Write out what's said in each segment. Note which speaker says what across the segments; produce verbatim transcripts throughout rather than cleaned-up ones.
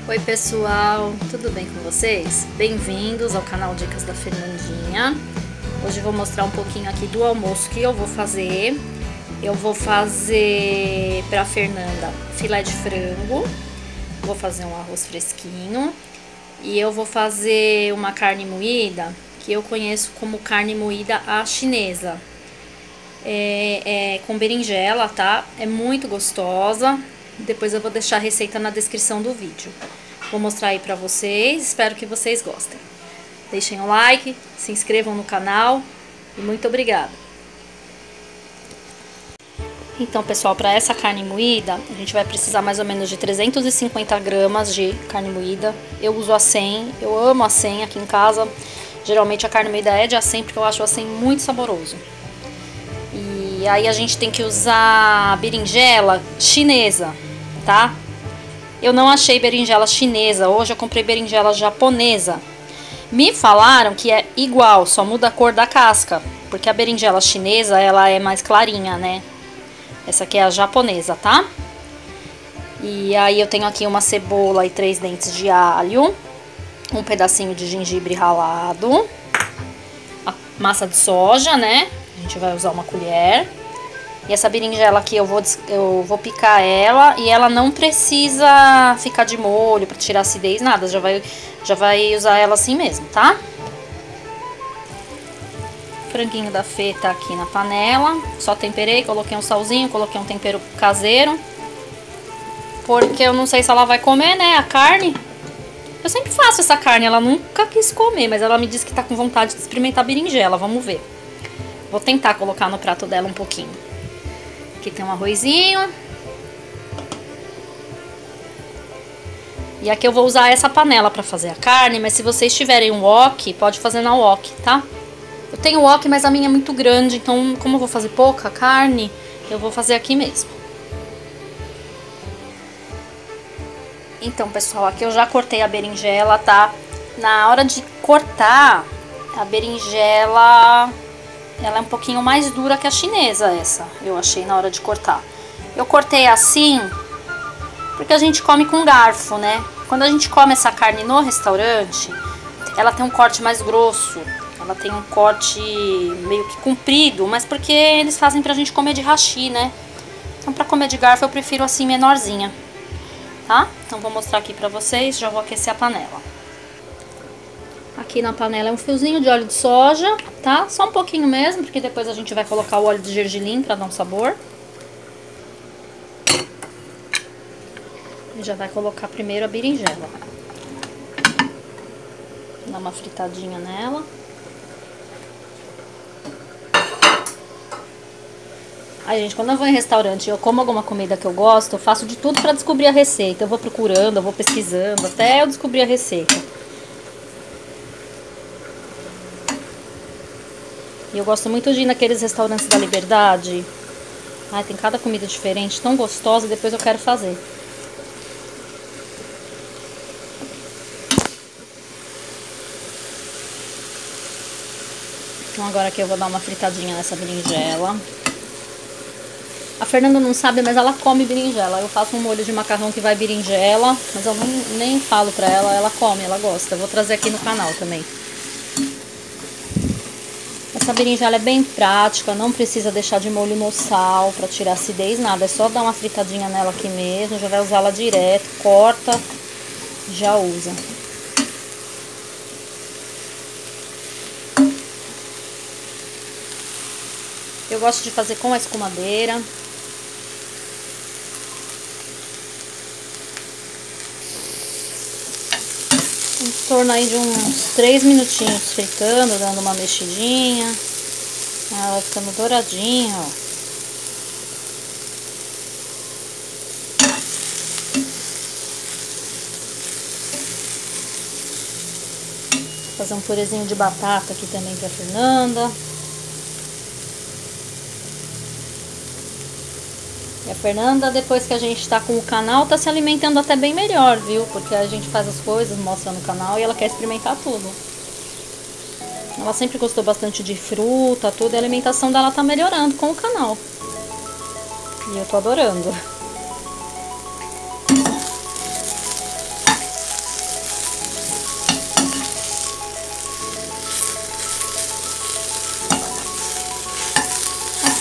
Speaker 1: Oi pessoal, tudo bem com vocês? Bem-vindos ao canal Dicas da Fernandinha. Hoje eu vou mostrar um pouquinho aqui do almoço que eu vou fazer. Eu vou fazer para Fernanda filé de frango, vou fazer um arroz fresquinho e eu vou fazer uma carne moída que eu conheço como carne moída à chinesa. É, é com berinjela, tá? É muito gostosa. Depois eu vou deixar a receita na descrição do vídeo. Vou mostrar aí pra vocês, espero que vocês gostem. Deixem o like, se inscrevam no canal e muito obrigada. Então, pessoal, para essa carne moída, a gente vai precisar mais ou menos de trezentos e cinquenta gramas de carne moída. Eu uso a cem, eu amo a cem aqui em casa. Geralmente a carne moída é de a cem porque eu acho a cem muito saboroso. E aí a gente tem que usar berinjela chinesa, tá? Eu não achei berinjela chinesa, hoje eu comprei berinjela japonesa. Me falaram que é igual, só muda a cor da casca, porque a berinjela chinesa, ela é mais clarinha, né? Essa aqui é a japonesa, tá? E aí eu tenho aqui uma cebola e três dentes de alho, um pedacinho de gengibre ralado, a massa de soja, né? A gente vai usar uma colher. E essa berinjela aqui eu vou, eu vou picar ela e ela não precisa ficar de molho para tirar acidez, nada. Já vai, já vai usar ela assim mesmo, tá? O franguinho da Fê tá aqui na panela. Só temperei, coloquei um salzinho, coloquei um tempero caseiro. Porque eu não sei se ela vai comer, né, a carne. Eu sempre faço essa carne, ela nunca quis comer, mas ela me disse que tá com vontade de experimentar berinjela, vamos ver. Vou tentar colocar no prato dela um pouquinho. Aqui tem um arrozinho. E aqui eu vou usar essa panela para fazer a carne, mas se vocês tiverem um wok, pode fazer na wok, tá? Eu tenho wok, mas a minha é muito grande, então como eu vou fazer pouca carne, eu vou fazer aqui mesmo. Então, pessoal, aqui eu já cortei a berinjela, tá? Na hora de cortar, a berinjela... ela é um pouquinho mais dura que a chinesa, essa, eu achei na hora de cortar. Eu cortei assim, porque a gente come com garfo, né? Quando a gente come essa carne no restaurante, ela tem um corte mais grosso. Ela tem um corte meio que comprido, mas porque eles fazem pra gente comer de hashi, né? Então pra comer de garfo eu prefiro assim, menorzinha, tá? Então vou mostrar aqui pra vocês, já vou aquecer a panela. Aqui na panela é um fiozinho de óleo de soja, tá? Só um pouquinho mesmo, porque depois a gente vai colocar o óleo de gergelim pra dar um sabor. E já vai colocar primeiro a berinjela. Dá uma fritadinha nela. Ai, gente, quando eu vou em restaurante e eu como alguma comida que eu gosto, eu faço de tudo pra descobrir a receita. Eu vou procurando, eu vou pesquisando, até eu descobrir a receita. E eu gosto muito de ir naqueles restaurantes da Liberdade. Ai, tem cada comida diferente, tão gostosa, depois eu quero fazer. Então agora aqui eu vou dar uma fritadinha nessa berinjela. A Fernanda não sabe, mas ela come berinjela. Eu faço um molho de macarrão que vai berinjela, mas eu não, nem falo pra ela, ela come, ela gosta. Eu vou trazer aqui no canal também. Essa berinjela é bem prática, não precisa deixar de molho no sal pra tirar acidez, nada. É só dar uma fritadinha nela aqui mesmo, já vai usar ela direto, corta, já usa. Eu gosto de fazer com a escumadeira. Em torno aí de uns três minutinhos fritando, dando uma mexidinha. Ela vai ficando douradinha, ó. Vou fazer um purezinho de batata aqui também pra Fernanda. E a Fernanda, depois que a gente tá com o canal, tá se alimentando até bem melhor, viu? Porque a gente faz as coisas, mostra no canal e ela quer experimentar tudo. Ela sempre gostou bastante de fruta, tudo, e a alimentação dela tá melhorando com o canal. E eu tô adorando.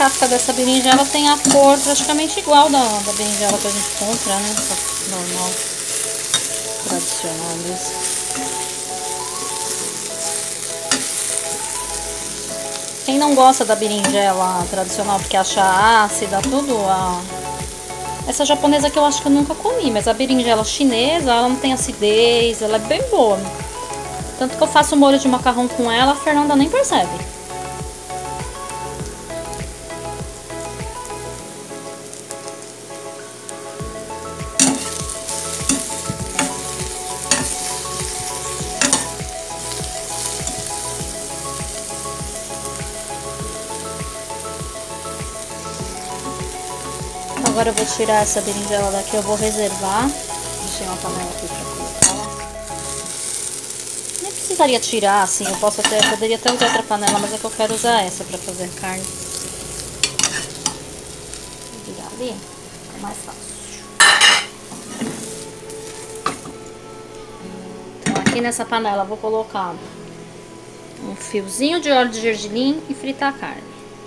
Speaker 1: casca dessa berinjela tem a cor praticamente igual da, da berinjela que a gente compra, né? Normal, tradicional mesmo. Quem não gosta da berinjela tradicional porque acha ácida, tudo, a... essa japonesa que eu acho que eu nunca comi, mas a berinjela chinesa, ela não tem acidez, ela é bem boa. Tanto que eu faço molho de macarrão com ela, a Fernanda nem percebe. Agora eu vou tirar essa berinjela daqui, eu vou reservar. Deixei uma panela aqui pra colocar ela. Nem precisaria tirar, assim, eu posso até, poderia até usar outra panela, mas é que eu quero usar essa pra fazer carne. Vou virar ali, fica mais fácil. Então aqui nessa panela eu vou colocar um fiozinho de óleo de gergelim e fritar a carne.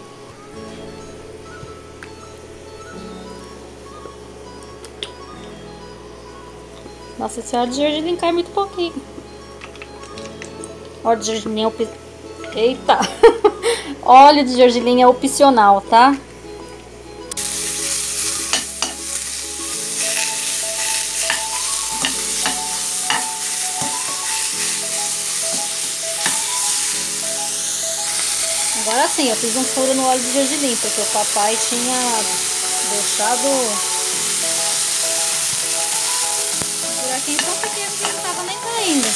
Speaker 1: Nossa, esse óleo de gergelim cai muito pouquinho. Óleo de gergelim é op... Eita! Óleo de gergelim é opcional, tá? Agora sim, eu fiz um furo no óleo de gergelim, porque o papai tinha deixado... buraquinho tão pequeno que não tava nem caindo.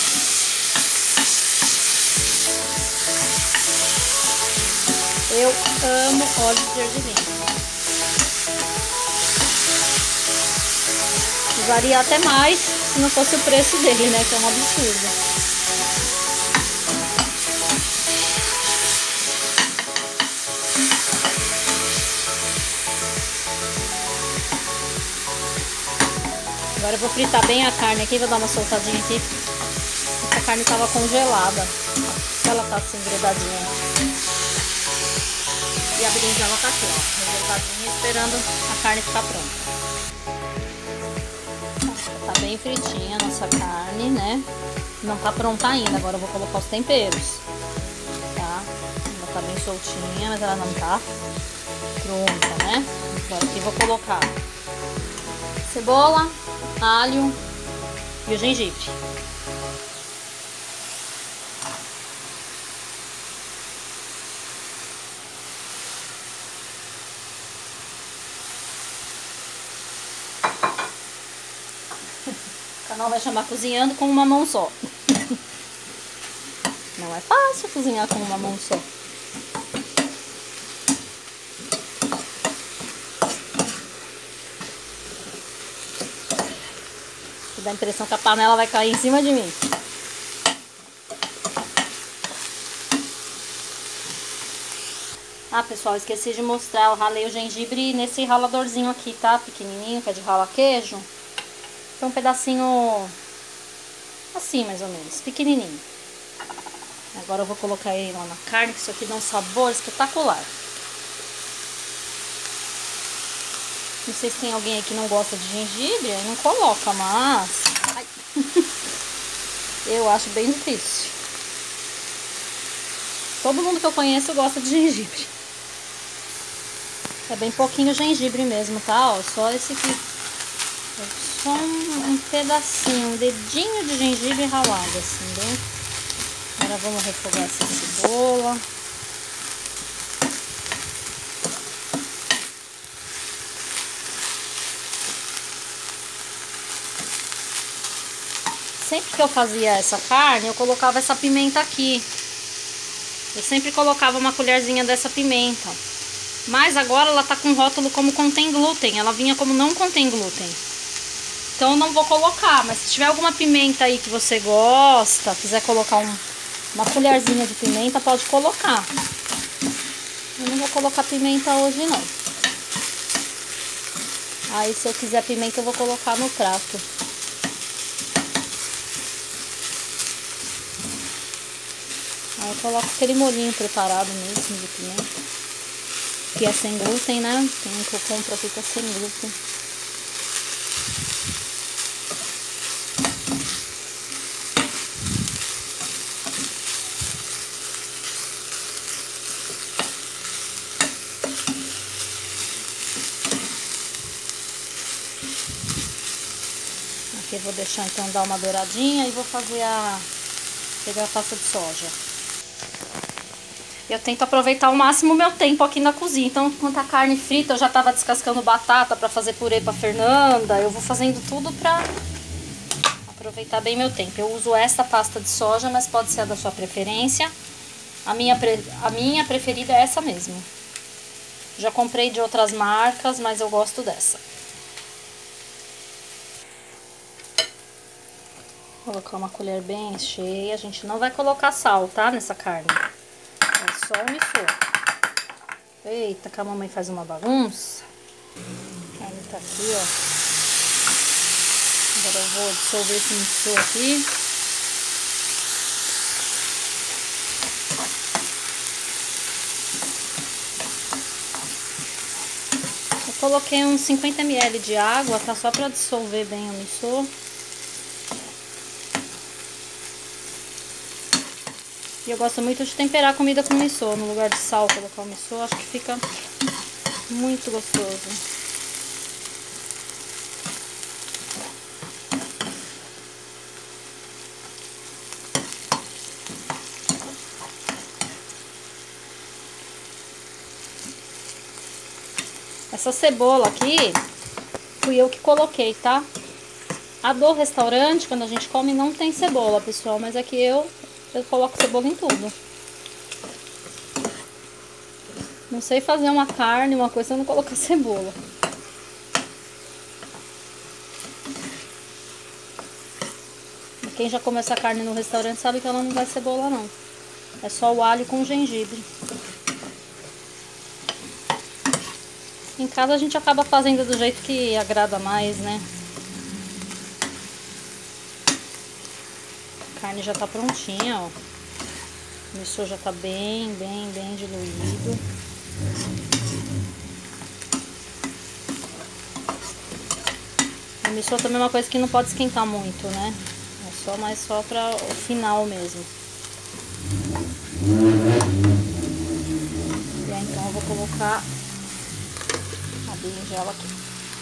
Speaker 1: Eu amo óleo de gergelim. Usaria até mais se não fosse o preço dele, né? Que é um absurdo. Agora eu vou fritar bem a carne aqui, vou dar uma soltadinha aqui. Essa carne estava congelada. Ela tá assim, grudadinha. E a berinjela tá aqui, ó, reservadinha, esperando a carne ficar pronta. Tá bem fritinha a nossa carne, né? Não tá pronta ainda, agora eu vou colocar os temperos. Tá? Ela tá bem soltinha, mas ela não tá pronta, né? Agora aqui eu vou colocar cebola, alho e o gengibre. O canal vai chamar Cozinhando com uma mão só. Não é fácil cozinhar com uma mão só. Dá a impressão que a panela vai cair em cima de mim. Ah, pessoal, esqueci de mostrar. Eu ralei o gengibre nesse raladorzinho aqui, tá? Pequenininho, que é de ralar queijo. Então um pedacinho assim, mais ou menos, pequenininho. Agora eu vou colocar ele lá na carne, que isso aqui dá um sabor espetacular. Não sei se tem alguém aí que não gosta de gengibre, aí não coloca, mas... Ai. Eu acho bem difícil. Todo mundo que eu conheço gosta de gengibre. É bem pouquinho gengibre mesmo, tá? Ó, só esse aqui. Só um, um pedacinho, um dedinho de gengibre ralado, assim, bem. Agora vamos refogar essa cebola. Sempre que eu fazia essa carne, eu colocava essa pimenta aqui. Eu sempre colocava uma colherzinha dessa pimenta. Mas agora ela tá com rótulo como contém glúten. Ela vinha como não contém glúten. Então eu não vou colocar. Mas se tiver alguma pimenta aí que você gosta, quiser colocar um, uma colherzinha de pimenta, pode colocar. Eu não vou colocar pimenta hoje não. Aí se eu quiser pimenta eu vou colocar no prato. Aí eu coloco aquele molhinho preparado mesmo de pimenta. que é sem glúten, né? Tem um que eu compro aqui que é sem glúten. Aqui eu vou deixar então dar uma douradinha e vou fazer a... pegar a pasta de soja. Eu tento aproveitar ao máximo o meu tempo aqui na cozinha. Então, enquanto a carne frita, eu já tava descascando batata pra fazer purê pra Fernanda. Eu vou fazendo tudo pra aproveitar bem meu tempo. Eu uso esta pasta de soja, mas pode ser a da sua preferência. A minha, pre... a minha preferida é essa mesmo. Já comprei de outras marcas, mas eu gosto dessa. Vou colocar uma colher bem cheia. A gente não vai colocar sal, tá? Nessa carne. É só o missô. Eita, que a mamãe faz uma bagunça. A carne tá aqui, ó. Agora eu vou dissolver esse missô aqui. Eu coloquei uns cinquenta mililitros de água, tá? Só pra dissolver bem o missô. E eu gosto muito de temperar a comida com missô. No lugar de sal, colocar o missô, acho que fica muito gostoso. Essa cebola aqui, fui eu que coloquei, tá? A do restaurante, quando a gente come, não tem cebola, pessoal. Mas aqui eu, eu coloco cebola em tudo. Não sei fazer uma carne, uma coisa, se eu não colocar cebola. E quem já comeu essa carne no restaurante sabe que ela não vai cebola, não. É só o alho com gengibre. Em casa a gente acaba fazendo do jeito que agrada mais, né? A carne já tá prontinha, ó. O missô já tá bem, bem, bem diluído. O missô também é uma coisa que não pode esquentar muito, né? É só mais só para o final mesmo. E aí então eu vou colocar a berinjela aqui.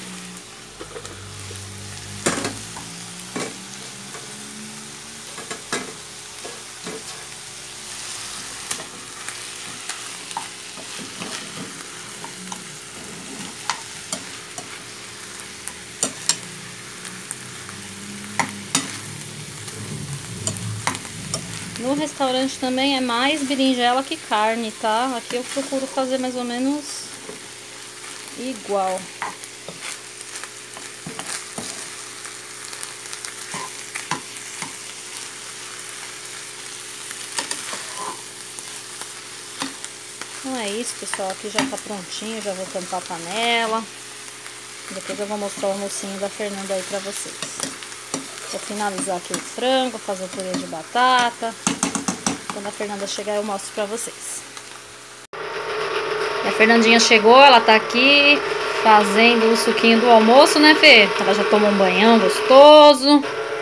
Speaker 1: No restaurante também é mais berinjela que carne, tá? Aqui eu procuro fazer mais ou menos igual. Então é isso, pessoal. Aqui já tá prontinho, já vou tampar a panela. Depois eu vou mostrar o almocinho da Fernanda aí pra vocês. Vou finalizar aqui o frango, fazer o purê de batata. Quando a Fernanda chegar eu mostro pra vocês. A Fernandinha chegou, ela tá aqui fazendo o suquinho do almoço, né, Fê? Ela já tomou um banhão gostoso.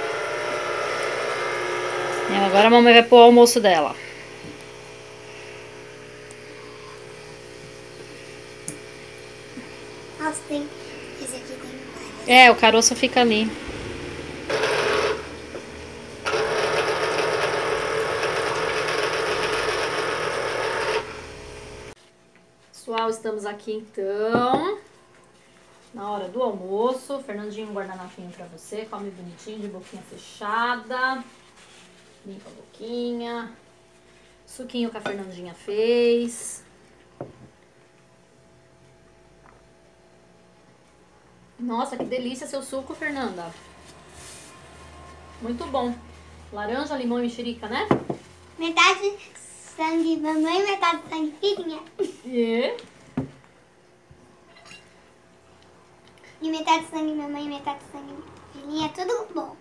Speaker 1: E agora a mamãe vai pôr o almoço dela.
Speaker 2: Nossa, tem... Esse aqui tem várias.
Speaker 1: É, o caroço fica ali. Pessoal, estamos aqui então na hora do almoço. Fernandinho, um guardanafinho pra você. Come bonitinho, de boquinha fechada. Limpa a boquinha. Suquinho que a Fernandinha fez. Nossa, que delícia seu suco, Fernanda. Muito bom. Laranja, limão e mexerica, né?
Speaker 2: Metade sangue mamãe, metade sangue filhinha.
Speaker 1: E...
Speaker 2: E metade sangue mamãe, metade sangue filhinha. Tudo bom.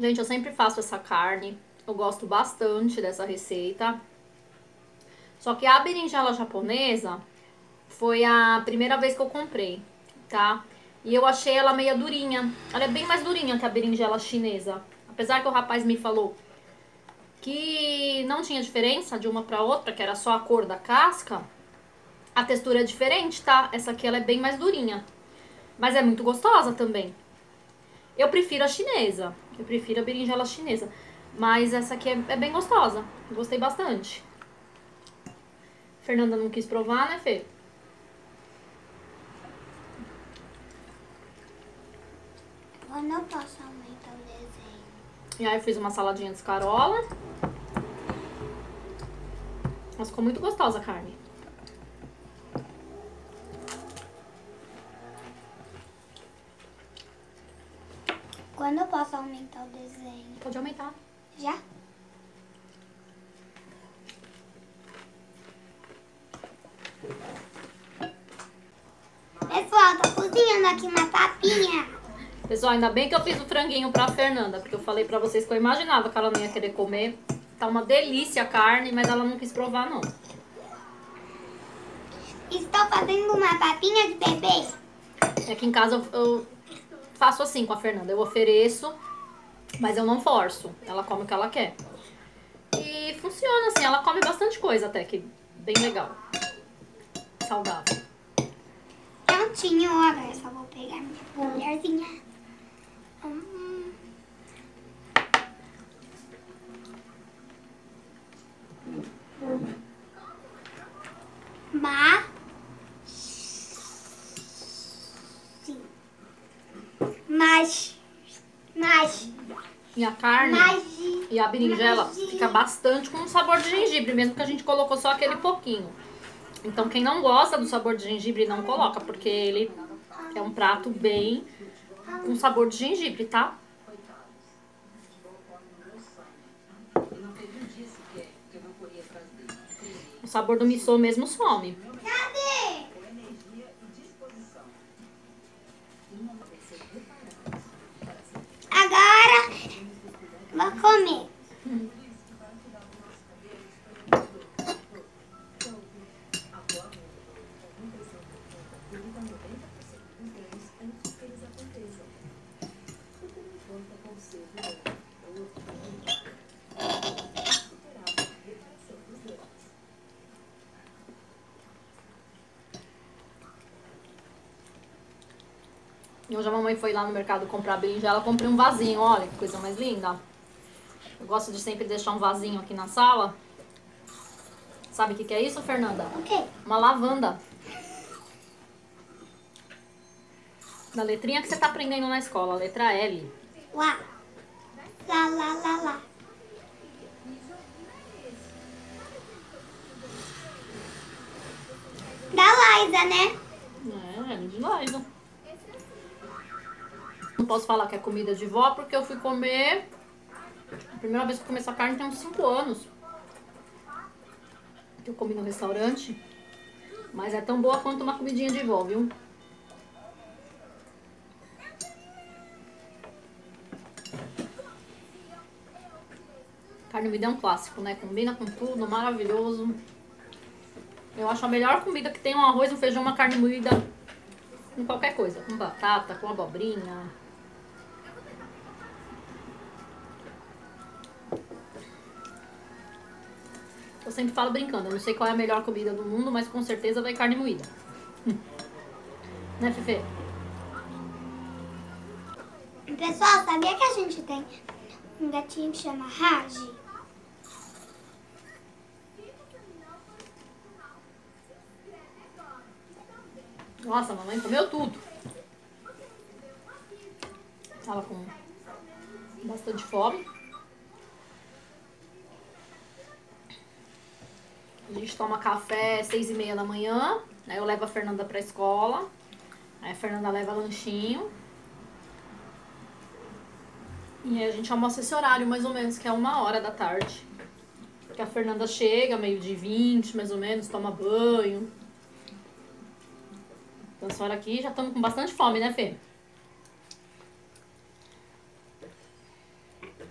Speaker 1: Gente, eu sempre faço essa carne. Eu gosto bastante dessa receita. Só que a berinjela japonesa foi a primeira vez que eu comprei, tá? E eu achei ela meio durinha. Ela é bem mais durinha que a berinjela chinesa. Apesar que o rapaz me falou que não tinha diferença de uma pra outra, que era só a cor da casca, a textura é diferente, tá? Essa aqui ela é bem mais durinha. Mas é muito gostosa também. Eu prefiro a chinesa. Eu prefiro a berinjela chinesa. Mas essa aqui é, é bem gostosa. Eu gostei bastante. Fernanda não quis provar, né, Fê?
Speaker 2: Quando eu posso aumentar o desenho?
Speaker 1: E aí eu fiz uma saladinha de escarola. Mas ficou muito gostosa a carne.
Speaker 2: Quando eu posso aumentar o desenho?
Speaker 1: Pode aumentar.
Speaker 2: Já? Pessoal, tô cozinhando aqui uma papinha.
Speaker 1: Pessoal, ainda bem que eu fiz o franguinho pra Fernanda, porque eu falei pra vocês que eu imaginava que ela não ia querer comer. Tá uma delícia a carne, mas ela não quis provar, não.
Speaker 2: Estou fazendo uma papinha de bebê.
Speaker 1: Aqui em casa eu, eu faço assim com a Fernanda. Eu ofereço, mas eu não forço. Ela come o que ela quer. E funciona assim, ela come bastante coisa até, que bem legal. Saudável.
Speaker 2: Prontinho, agora eu só vou pegar minha colherzinha. Hum. Mas... Sim. Mas... Mas...
Speaker 1: E a carne
Speaker 2: Mas...
Speaker 1: e a berinjela
Speaker 2: mas-
Speaker 1: fica bastante com o sabor de gengibre, mesmo que a gente colocou só aquele pouquinho. Então quem não gosta do sabor de gengibre não coloca, porque ele é um prato bem com sabor de gengibre, tá? O sabor do miso mesmo some.
Speaker 2: Cadê? Agora... Vou comer.
Speaker 1: Hoje a mamãe foi lá no mercado comprar berinjela, comprei um vasinho, olha que coisa mais linda. Eu gosto de sempre deixar um vasinho aqui na sala. Sabe o que, que é isso, Fernanda?
Speaker 2: O quê?
Speaker 1: Uma lavanda. Da letrinha que você tá aprendendo na escola, a letra L.
Speaker 2: Lá. Lá, lá, lá, lá. Da Liza, né?
Speaker 1: É, L de Liza. Não posso falar que é comida de vó porque eu fui comer... A primeira vez que eu comi essa carne tem uns cinco anos. Que eu comi no restaurante. Mas é tão boa quanto uma comidinha de vó, viu? Carne moída é um clássico, né? Combina com tudo, maravilhoso. Eu acho a melhor comida que tem um arroz, um feijão, uma carne moída com qualquer coisa. Com batata, com abobrinha. Eu sempre falo brincando, eu não sei qual é a melhor comida do mundo, mas com certeza vai carne moída. Né, Fefe?
Speaker 2: Pessoal, sabia que a gente tem um gatinho que chama Raj?
Speaker 1: Nossa, a mamãe comeu tudo. Tava com bastante fome. A gente toma café às seis e meia da manhã. Aí eu levo a Fernanda pra escola. Aí a Fernanda leva lanchinho. E aí a gente almoça esse horário, mais ou menos, que é uma hora da tarde. Porque a Fernanda chega, meio de vinte, mais ou menos, toma banho. Então essa hora aqui já estamos com bastante fome, né, Fê?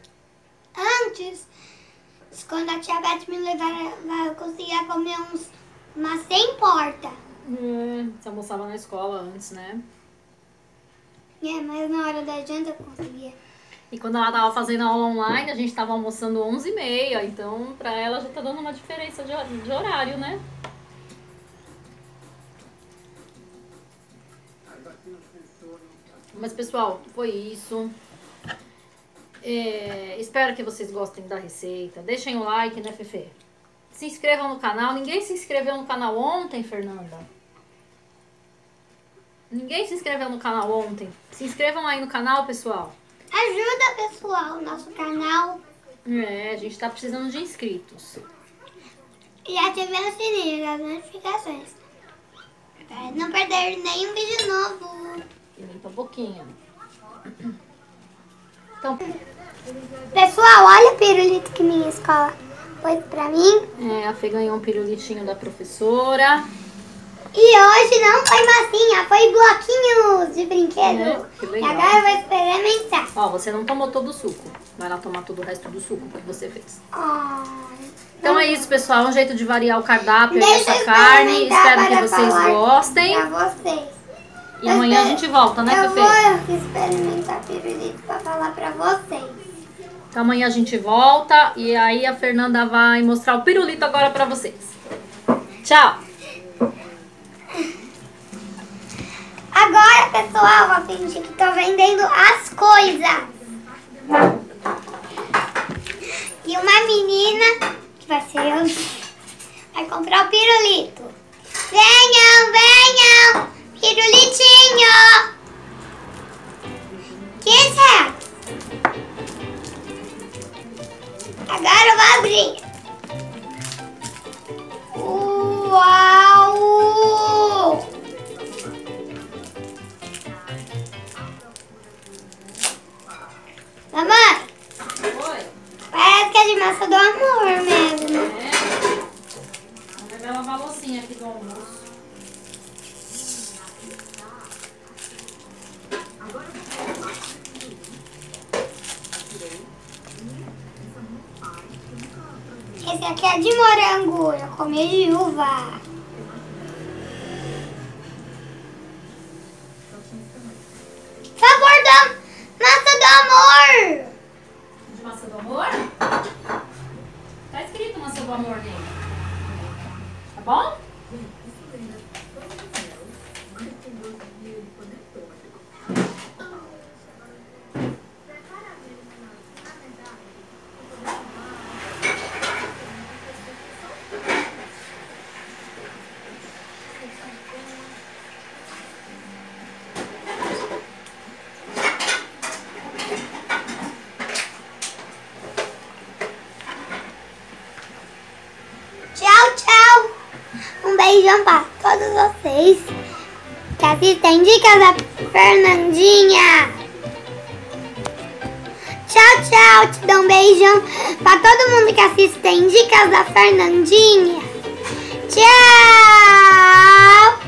Speaker 2: antes. Quando a tia Beth me levar, eu conseguia comer uns, umas cem portas.
Speaker 1: É, você almoçava na escola antes, né?
Speaker 2: É, mas na hora da janta eu conseguia.
Speaker 1: E quando ela tava fazendo aula online, a gente tava almoçando onze e meia. Então, pra ela já tá dando uma diferença de, de horário, né? Mas, pessoal, foi isso. É, espero que vocês gostem da receita. Deixem o like, né, Fefe? Se inscrevam no canal. Ninguém se inscreveu no canal ontem, Fernanda. Ninguém se inscreveu no canal ontem. Se inscrevam aí no canal, pessoal.
Speaker 2: Ajuda, pessoal, o nosso canal.
Speaker 1: É, a gente tá precisando de inscritos.
Speaker 2: E ativem o sininho das notificações. Pra não perder nenhum vídeo novo.
Speaker 1: E limpa um pouquinho. Então,
Speaker 2: pessoal, olha o pirulito que minha escola pôs pra mim.
Speaker 1: É, a Fê ganhou um pirulitinho da professora.
Speaker 2: E hoje não foi massinha, foi bloquinhos de brinquedo.
Speaker 1: É, que legal.
Speaker 2: E agora eu vou experimentar.
Speaker 1: Ó, você não tomou todo o suco. Vai lá tomar todo o resto do suco que você fez.
Speaker 2: Oh,
Speaker 1: então é isso, pessoal. É um jeito de variar o cardápio
Speaker 2: Deixa
Speaker 1: dessa carne. Espero que
Speaker 2: para
Speaker 1: vocês
Speaker 2: falar
Speaker 1: gostem.
Speaker 2: Pra vocês.
Speaker 1: E amanhã a gente volta, né,
Speaker 2: Eu
Speaker 1: Fefe?
Speaker 2: vou experimentar pirulito pra falar pra vocês.
Speaker 1: Então amanhã a gente volta. E aí a Fernanda vai mostrar o pirulito agora pra vocês. Tchau!
Speaker 2: Agora, pessoal, vou fingir que tô vendendo as coisas. E uma menina, que vai ser eu, vai comprar o pirulito. Venham, venham! Pirulitinho! quinhentos reais. Agora eu vou abrir. Uau! Mamãe,
Speaker 1: Oi.
Speaker 2: parece que é de massa do amor mesmo.
Speaker 1: É. Vamos ver uma loucinha aqui do almoço.
Speaker 2: Esse aqui é de morango, eu comi de uva. Sabor da massa do amor.
Speaker 1: De massa do amor? Tá escrito massa do amor nele. Tá bom?
Speaker 2: Tchau, tchau. Um beijão pra todos vocês que assistem Dicas da Fernandinha. Tchau, tchau. Te dou um beijão pra todo mundo que assiste Dicas da Fernandinha. Tchau.